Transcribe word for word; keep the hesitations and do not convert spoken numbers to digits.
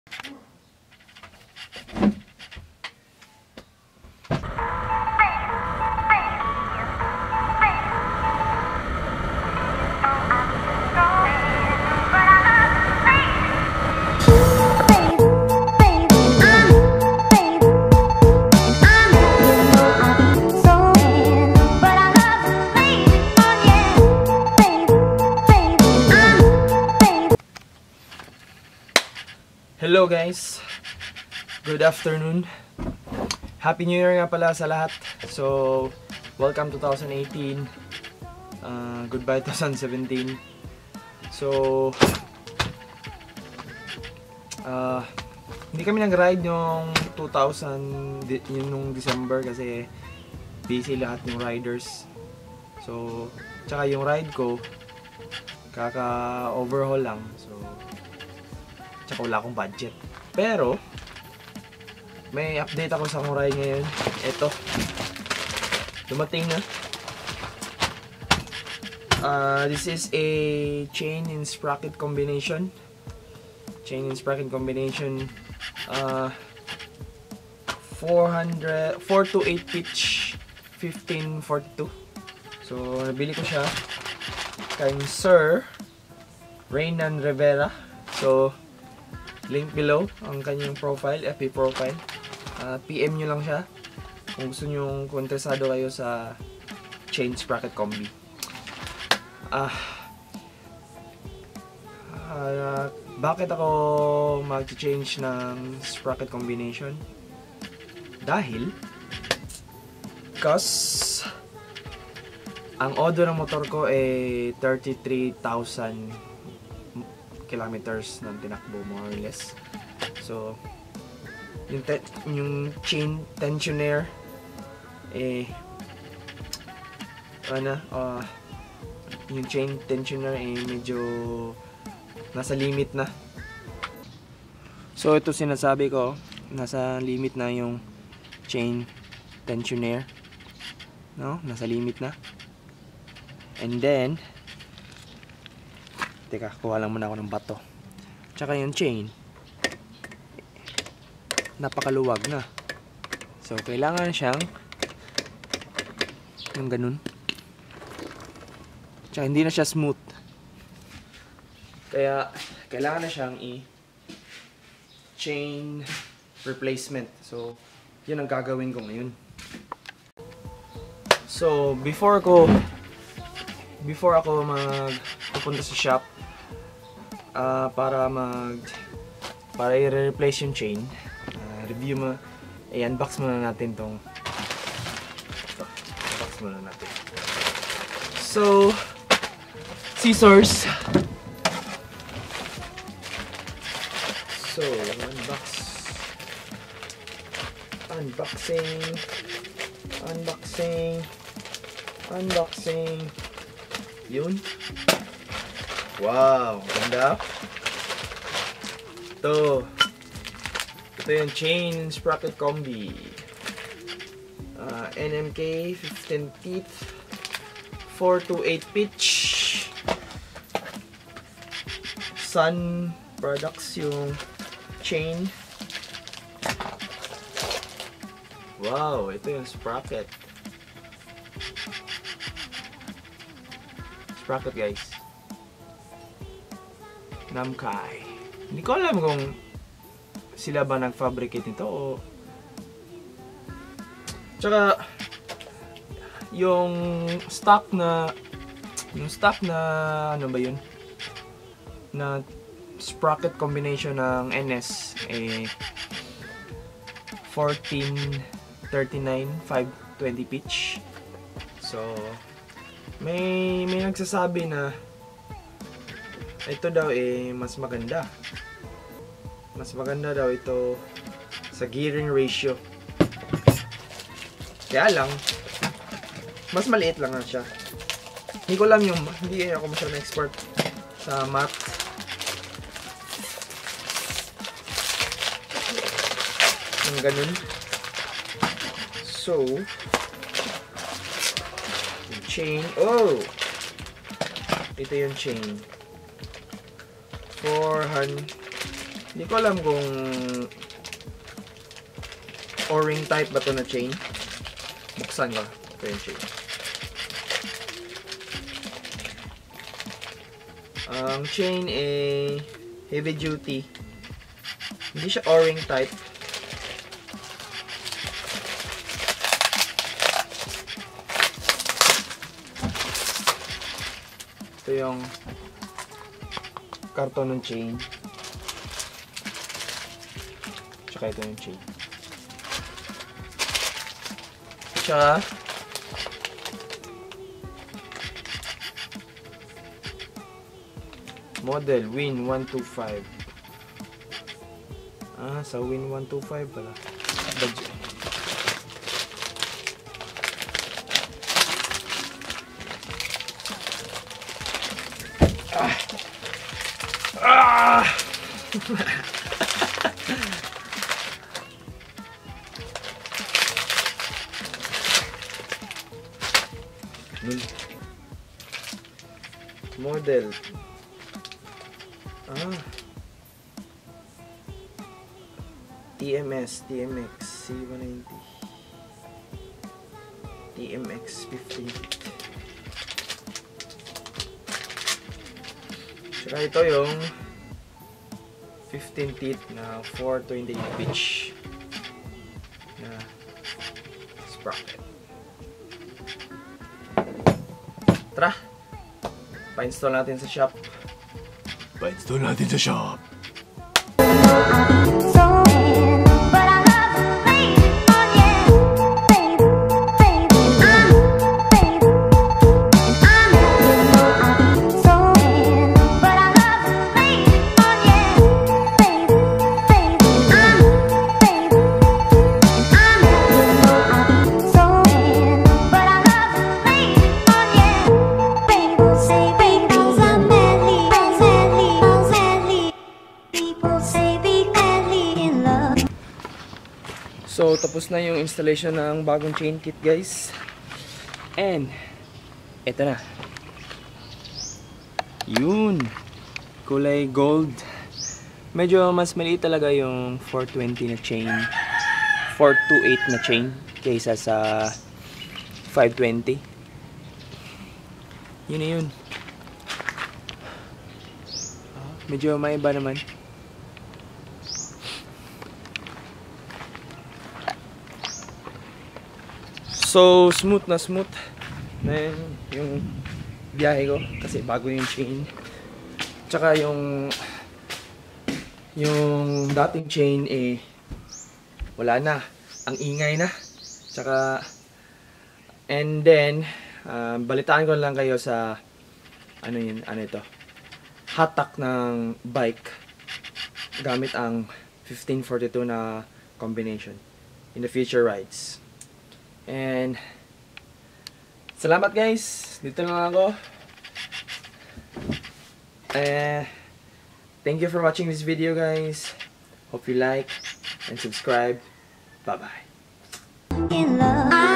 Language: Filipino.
Hello guys, good afternoon. Happy New Year nga pala sa lahat. So, welcome twenty eighteen, uh, goodbye twenty seventeen. So, uh, hindi kami nag-ride yung two thousand, yun nung December kasi busy lahat ng riders. So, tsaka yung ride ko kaka-overhaul lang. So, tsaka wala akong budget. Pero may update ako sa akong ride ngayon. Ito, dumating na. Uh, this is a chain and sprocket combination. Chain and sprocket combination. Uh, four to eight pitch, fifteen forty-two. So nabili ko siya kay Sir Reynan Rivera. So link below ang kanyang profile, F B profile. Uh, P M nyo lang siya kung gusto nyo, kung interesado kayo sa chain sprocket combi. Ah, uh, bakit ako mag-change ng sprocket combination? Dahil cause ang odo ng motor ko ay thirty-three thousand kilometers ng tinakbo, more or less. So yung, te yung chain tensioner eh ano uh, yung chain tensioner eh medyo nasa limit na. So ito sinasabi ko, nasa limit na yung chain tensioner, no? Nasa limit na. And then teka, kuha lang muna ako ng bato. Tsaka yung chain napakaluwag na. So kailangan siyang yung ganun. Tsaka hindi na siya smooth. Kaya kailangan na siyang i chain replacement. So yun ang gagawin ko ngayon. So before ko before ako mag pupunta sa shop uh, para mag para i-replace yung chain, uh, review mo, i-unbox muna natin tong ito, unbox muna natin. So scissors. So unbox unboxing unboxing unboxing yun. Wow, ganda. Ito. Ito yung chain and sprocket combi. Uh, N M K fifteen teeth, four to eight pitch. Sun products yung chain. Wow, ito yung sprocket. Sprocket guys. Namkai. Hindi ko alam kung sila ba nag-fabricate nito o tsaka yung stock na yung stock na ano ba yun na sprocket combination ng N S eh fourteen thirty-nine five twenty pitch. So may may nagsasabi na ito daw eh mas maganda. Mas maganda daw ito sa gearing ratio. Kaya lang mas maliit lang na siya. Hindi ko alam yung hindi ako masyadong expert sa math. Yung ganun. So yung chain, oh! Ito yung chain. four hundred Hindi ko alam kung O-ring type ba ito na chain. Buksan ko. Ito yung chain. Ang chain ay heavy duty. Hindi siya O-ring type. Ito yung karton ng chain. Tsaka ito yung chain. Tsaka model Win one two five. Ah, sa Win one two five pala. Budget. Ah. Ah. Model. Ah. T M S, T M X C one ninety. T M X fifteen. Saka ito yung fifteen teeth na four twenty-eight pitch na sprocket. Tara! Pa-install natin sa shop. Pa-install natin sa shop. So, tapos na yung installation ng bagong chain kit, guys. And, eto na. Yun. Kulay gold. Medyo mas maliit talaga yung four twenty na chain. four twenty-eight na chain kaysa sa five twenty. Yun na yun. Medyo may iba naman. So, smooth na smooth na yun, yung biyahe ko kasi bago yung chain. Tsaka yung yung dating chain eh wala na. Ang ingay na. Tsaka and then uh, balitaan ko lang kayo sa ano yun, ano ito. Hatak ng bike gamit ang fifteen forty-two na combination in the future rides. And salamat guys. Dito lang ako. Uh, thank you for watching this video, guys. Hope you like and subscribe. Bye bye.